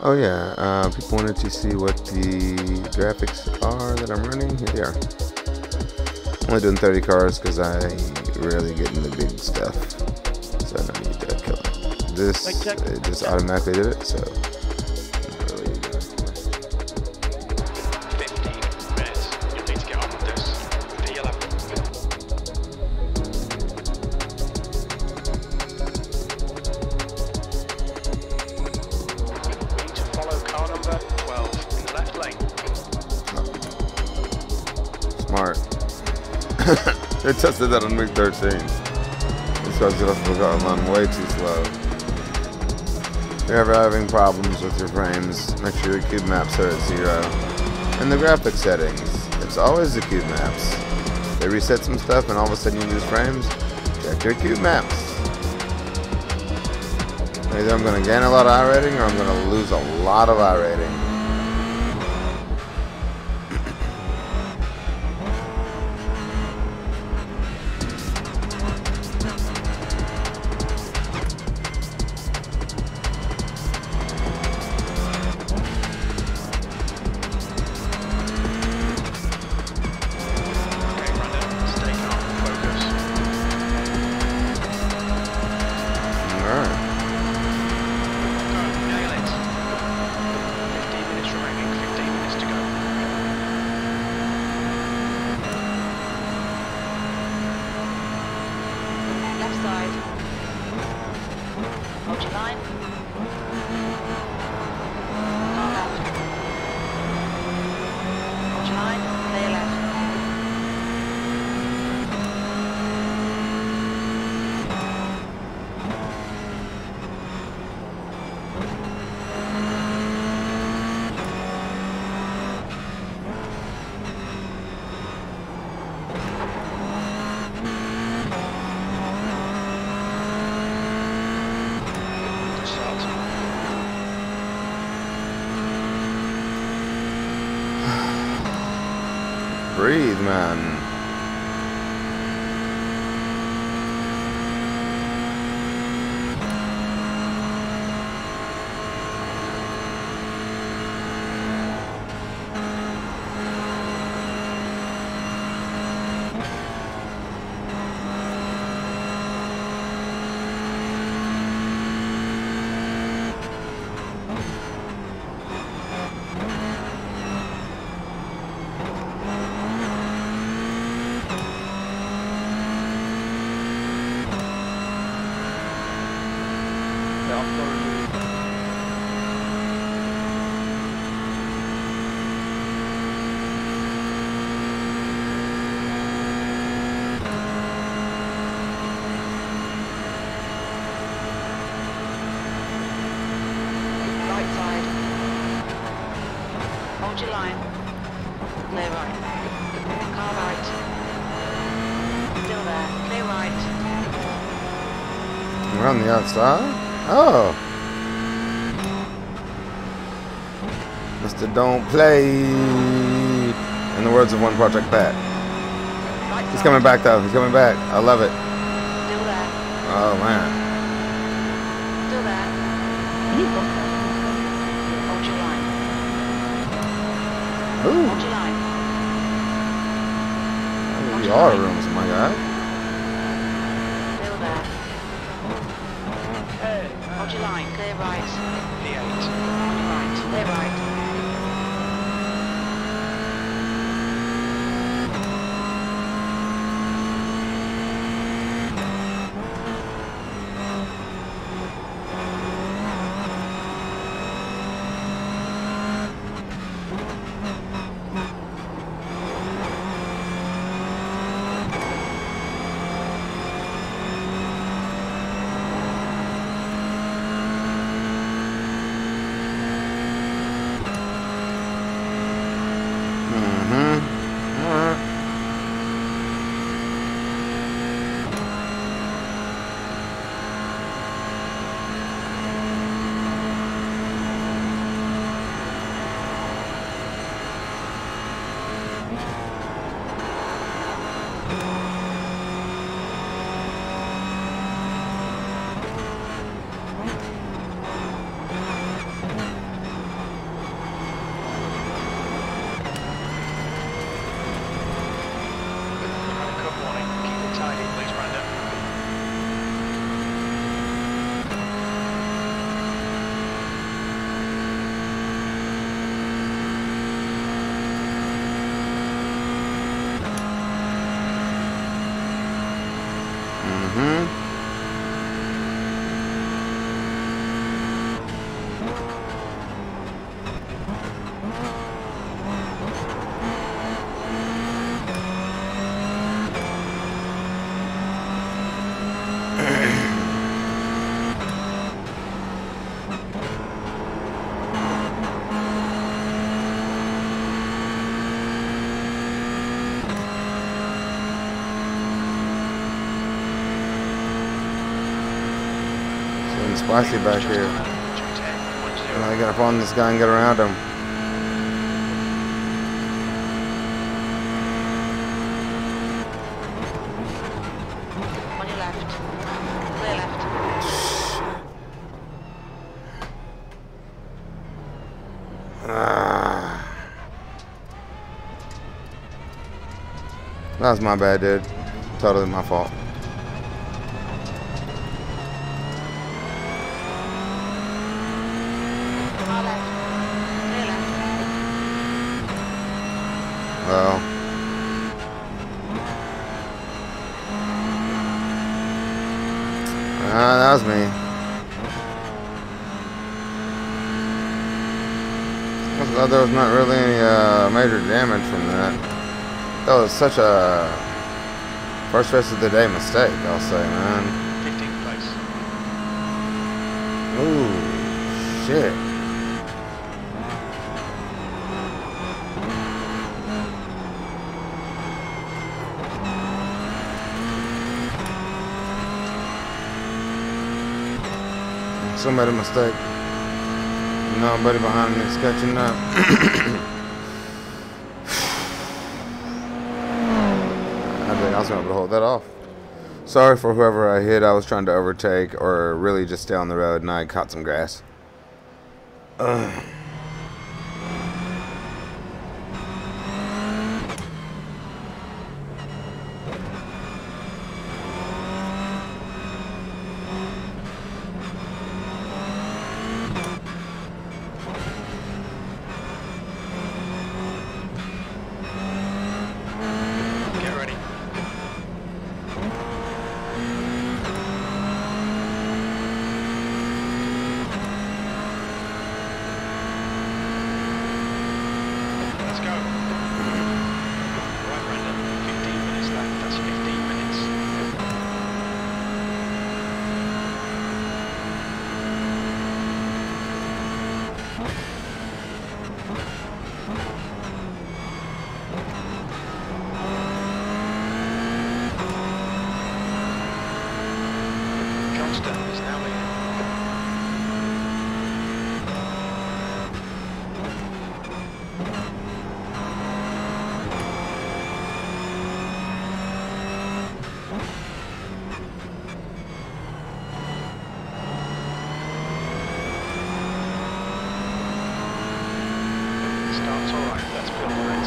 Oh yeah, people wanted to see what the graphics are that I'm running. Here they are. I'm only doing 30 cars because I rarely get into big stuff, so I don't need to kill it. This, it just automatically did it, so not really doing too much. 15 minutes. You'll need to get on with this. D11. Follow car number 12 in the left lane. Smart. They tested that on MiG 13. This guy's gonna run way too slow. If you're ever having problems with your frames, make sure your cube maps are at 0. In the graphics settings, it's always the cube maps. They reset some stuff and all of a sudden you lose frames, check your cube maps. Either I'm going to gain a lot of iRating or I'm going to lose a lot of iRating. Hold your line. Car left. Hold your line. Clear left. Breathe, man. Hold your line. Clear right. Car right. Still there. Clear right. We're on the outside? Oh. Mr. Don't Play. In the words of one Project Pat. Right He's side. coming back though. He's coming back. I love it. Still there. Oh man. Still there. Hold your line. Ooh. Hold your line. The auto rooms, my guy. Still there. Hold your line. Clear right. P8. On your right. Clear right. spicy back here. And I gotta follow this guy and get around him. On your left. Clear left. That was my bad, dude. Totally my fault. Far left. Clear left. Well. That was me. I thought there was not really any major damage from that. That was such a first race of the day mistake, I'll say, man. 15th place. Ooh, shit. Somebody made a mistake. Nobody behind me is catching up. I think I was able to hold that off. Sorry for whoever I hit. I was trying to overtake or really just stay on the road and I caught some grass. Get ready. Let's go. Right, Brendan. 15 minutes left. That's 15 minutes. Johnston is now leading. Starts all right. Let's build the rate.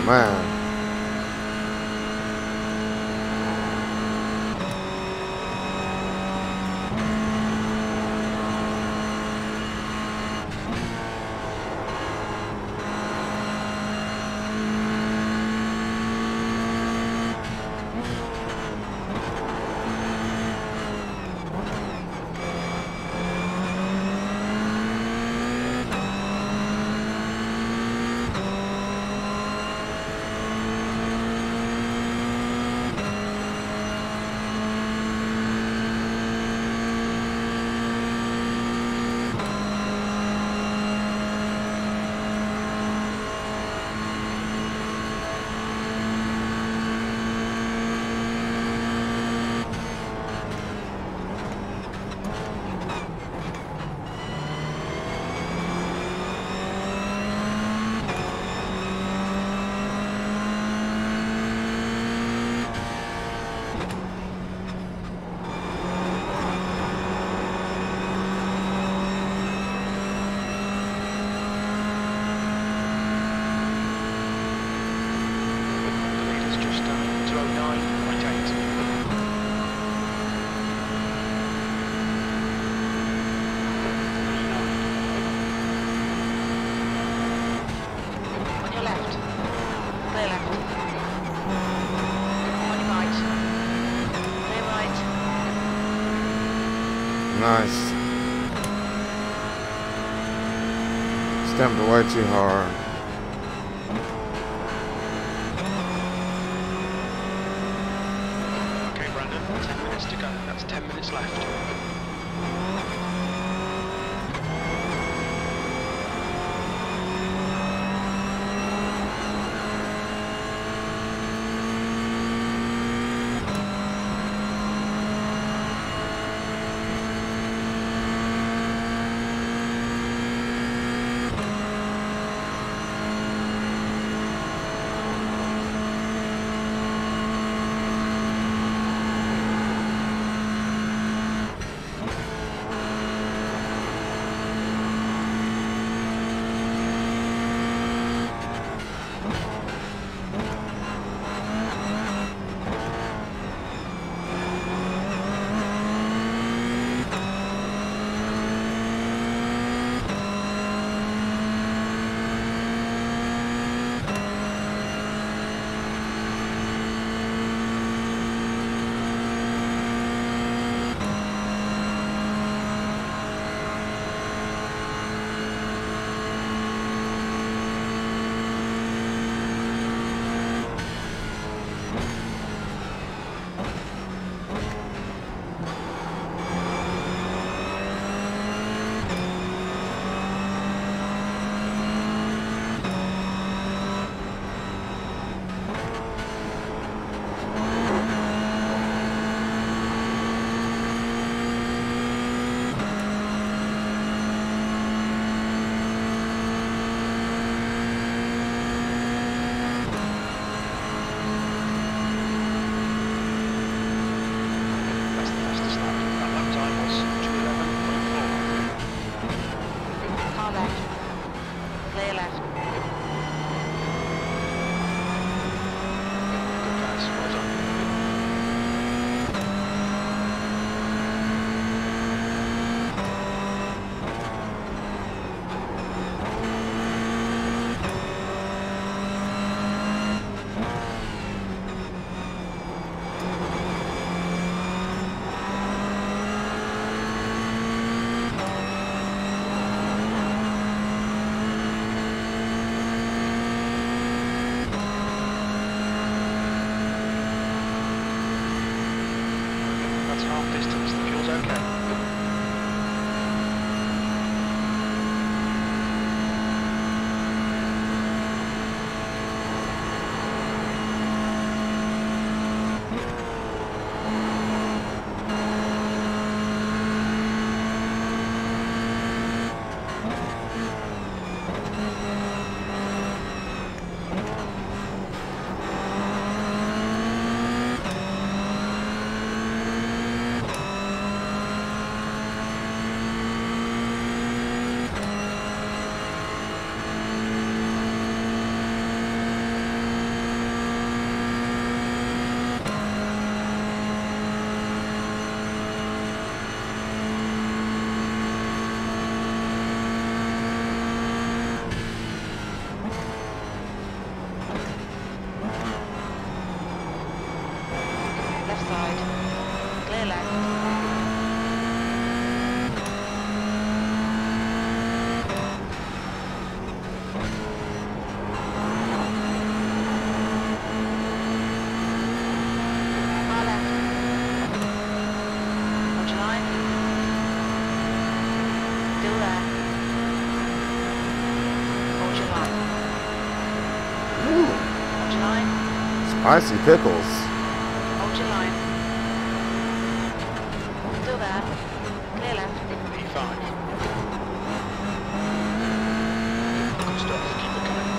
man. Nice. Stamped way too hard. Okay, Brandon, 10 minutes to go. That's 10 minutes left. I see pickles. Hold your line. Still there. Clear left. P5. Good stuff. Keep it coming.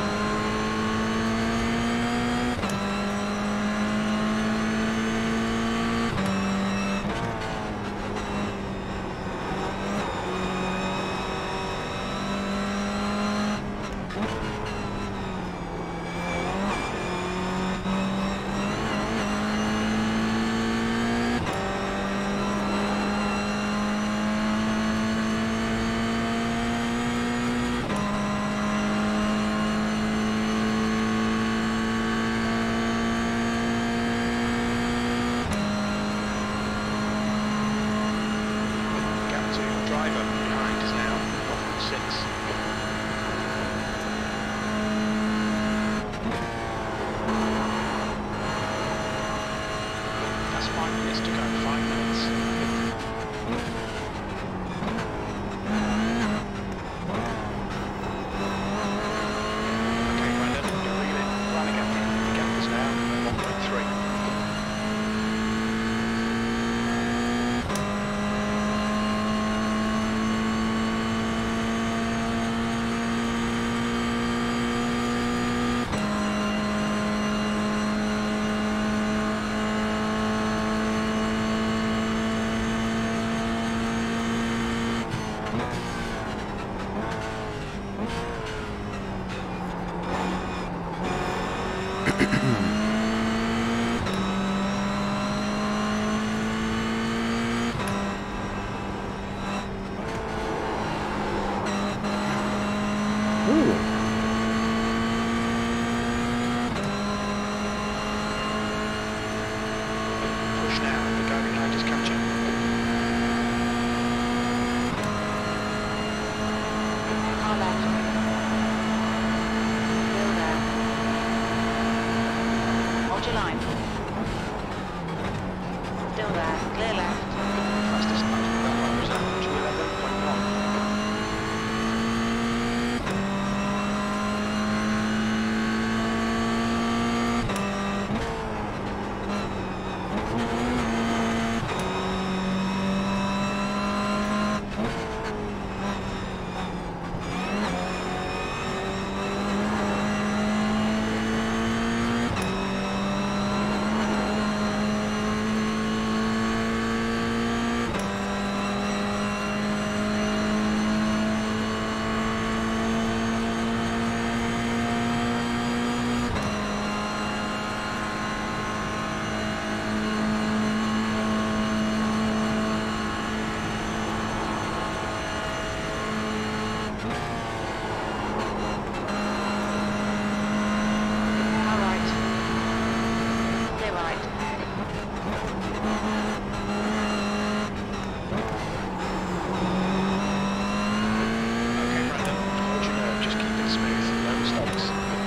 Driver behind is now 1.6. That's 5 minutes to go, 5 minutes. Okay, Brandon, you're really running at the gap is now 1.3. Push now, the guy behind is catching. Car left. Still there. Hold your line. Still there. Clear left. Fastest lap of that one was at 211.1. Car right. Clear right. Okay, Brandon, hold your nerve, just keep it smooth, no mistakes.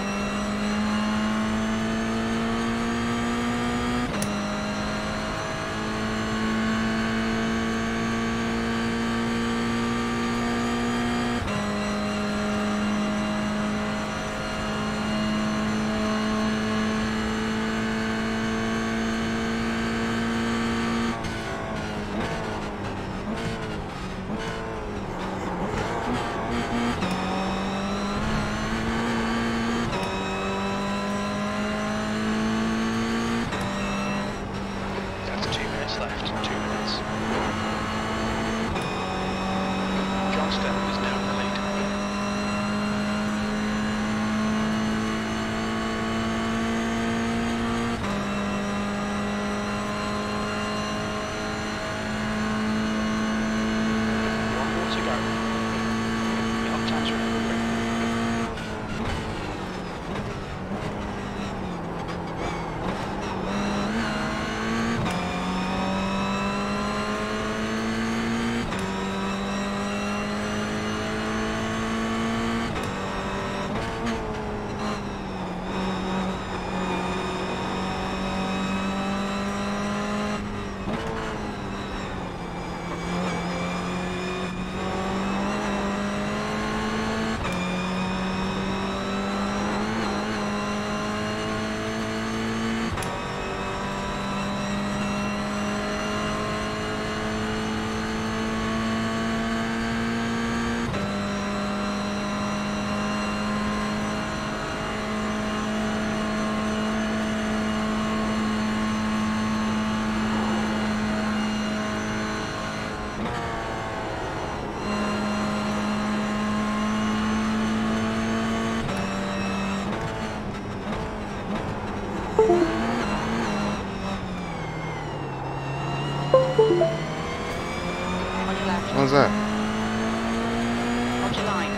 That's 2 minutes left, 2 minutes. Johnston is now in the lead. One more to go. The lap times are improving. was that? Hold your line.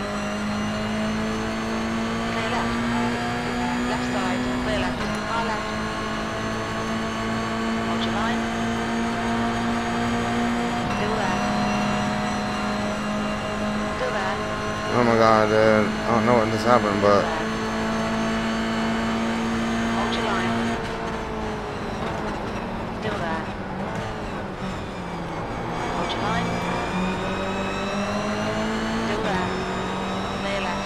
Clear left. Left side, clear left. Far left. Hold your line. Still there. Still there. Oh my god, dude. I don't know what just happened, but... Hold your line. Still there. Hold your line. Still there. Clear left.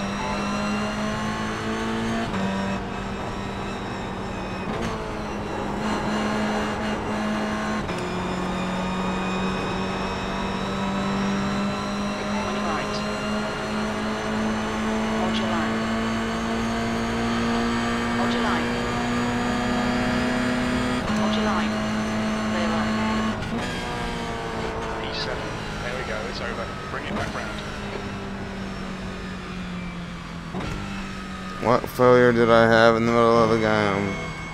Hold your line. Hold your line. Hold your line. Clear right. E7. There we go, it's over. Bring it back round. What failure did I have in the middle of the game?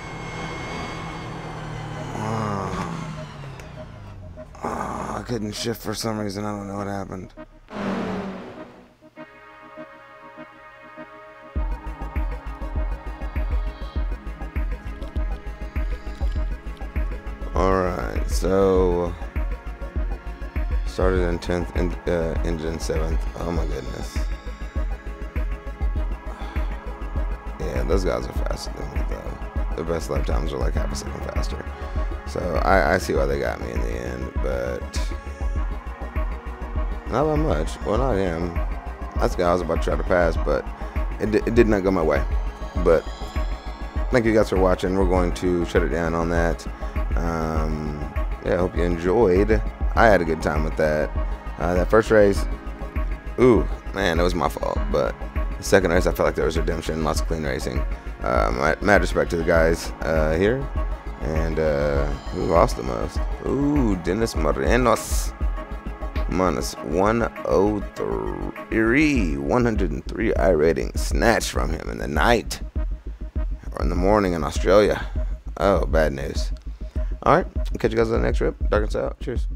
I couldn't shift for some reason. I don't know what happened. Alright, so started in 10th and engine 7th. Oh my goodness. Yeah, those guys are faster than me though. Their best lap times are like half a second faster. So I see why they got me in the end, but not by much. Well, not him. That's the guy I was about to try to pass, but it did not go my way. But thank you guys for watching. We're going to shut it down on that. Yeah, I hope you enjoyed. I had a good time with that. That first race, ooh, man, it was my fault. But the second race, I felt like there was redemption, lots of clean racing. Mad respect to the guys here. And who lost the most? Ooh, Dennis Morenos. Minus 103. 103 iRating snatched from him in the night. Or in the morning in Australia. Oh, bad news. Alright, catch you guys on the next trip. DarkNsaw. Cheers.